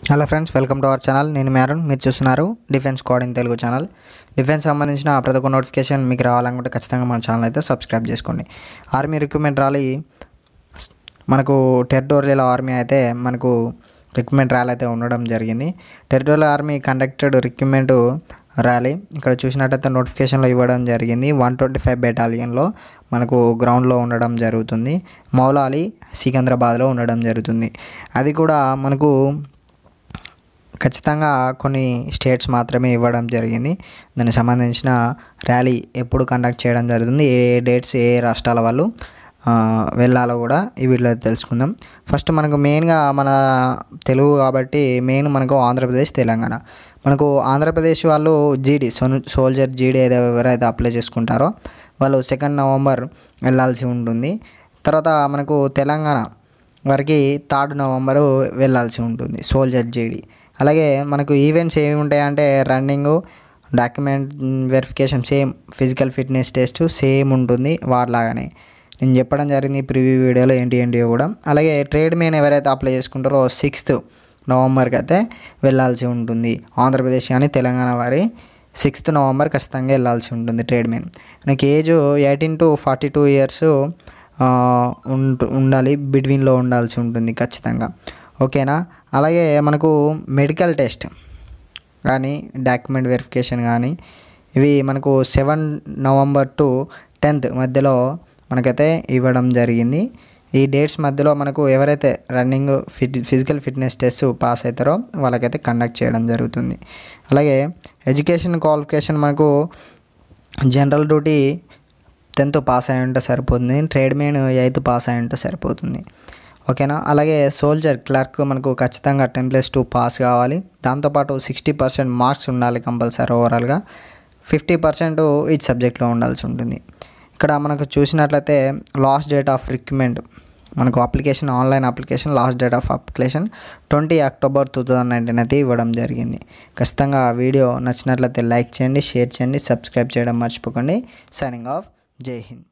Hello friends, welcome to our channel. నేను మేరన్, మీరు చూస్తున్నారు defence code in Telugu channel. Defence సంబంధించిన ప్రతి ఒక్క నోటిఫికేషన్ మీకు రావాలనుకుంటే ఖచ్చితంగా మన ఛానల్ అయితే సబ్స్క్రైబ్ చేసుకోండి. ఆర్మీ రిక్రూట్మెంట్ ర్యాలీ మనకు టెరిటోరియల్ ఆర్మీ అయితే మనకు రిక్రూట్మెంట్ ర్యాలీ అయితే ఉండడం జరిగింది. Territorial army conducted recruitment rally ఇక్కడ చూసినట్టయితే నోటిఫికేషన్లో ఇవ్వడం జరిగింది. 125 బెటాలియన్లో మనకు గ్రౌండ్లో ఉండడం జరుగుతుంది. మౌలాలి సికింద్రాబాద్లో ఉండడం జరుగుతుంది. అది కూడా మనకు ఖచ్చితంగా కొన్ని స్టేట్స్ మాత్రమే ఇవ్వడం జరిగింది. దానికి సంబంధించిన ర్యాలీ ఎప్పుడు కండక్ట్ చేయడం జరుగుతుంది, ఏ డేట్స్ ఏ రాష్ట్రాల వాళ్ళు వెళ్ళాలో కూడా ఈ వీడియోలో తెలుసుకుందాం. ఫస్ట్ మనకు మెయిన్గా మన తెలుగు కాబట్టి మెయిన్ మనకు ఆంధ్రప్రదేశ్, తెలంగాణ. మనకు ఆంధ్రప్రదేశ్ వాళ్ళు జీడీ సోల్జర్ జీడీ ఎవరైతే అప్లై చేసుకుంటారో వాళ్ళు 2 నవంబర్ వెళ్ళాల్సి ఉంటుంది. తర్వాత మనకు తెలంగాణ వారికి 3 నవంబరు వెళ్ళాల్సి ఉంటుంది సోల్జర్ జీడీ. అలాగే మనకు ఈవెంట్స్ ఏమి ఉంటాయంటే running, document verification, same physical fitness test same ఉంటుంది వాటిలాగానే. నేను చెప్పడం జరిగింది ప్రివ్యూ వీడియోలో ఏంటి కూడా. అలాగే ట్రేడ్ మెయిన్ ఎవరైతే అప్లై చేసుకుంటారో 6 నవంబర్కి అయితే వెళ్ళాల్సి ఉంటుంది. ఆంధ్రప్రదేశ్ కానీ తెలంగాణ వారి 6 నవంబర్ ఖచ్చితంగా వెళ్ళాల్సి ఉంటుంది ట్రేడ్ మెయిన్. నాకు ఏజ్ 18 to 42 ఇయర్స్ ఉండాలి, బిట్వీన్లో ఉండాల్సి ఉంటుంది ఖచ్చితంగా. ఓకేనా. అలాగే మనకు మెడికల్ టెస్ట్ కానీ డాక్యుమెంట్ వెరిఫికేషన్ కానీ ఇవి మనకు 7 నవంబర్ to 10th మధ్యలో మనకైతే ఇవ్వడం జరిగింది. ఈ డేట్స్ మధ్యలో మనకు ఎవరైతే running physical fitness test pass అవుతారో వాళ్ళకైతే కండక్ట్ చేయడం జరుగుతుంది. అలాగే ఎడ్యుకేషన్ క్వాలిఫికేషన్ మనకు జనరల్ డ్యూటీ 10th పాస్ అయి ఉంటే సరిపోతుంది. ట్రేడ్ మెయిన్ 8th పాస్ అయి ఉంటే సరిపోతుంది. ఓకేనా. అలాగే సోల్జర్ క్లర్క్ మనకు ఖచ్చితంగా 10+2 పాస్ కావాలి. దాంతోపాటు 60% మార్క్స్ ఉండాలి కంపల్సరీ. ఓవరాల్గా 50% ఈచ్ సబ్జెక్ట్లో ఉండాల్సి ఉంటుంది. ఇక్కడ మనకు చూసినట్లయితే లాస్ట్ డేట్ ఆఫ్ రిక్రూట్మెంట్ మనకు application, online application last date of application 20 October 2019 అయితే ఇవ్వడం జరిగింది. ఖచ్చితంగా వీడియో నచ్చినట్లయితే లైక్ చేయండి, షేర్ చేయండి, సబ్స్క్రైబ్ చేయడం మర్చిపోకండి. Signing off. జై హింద్.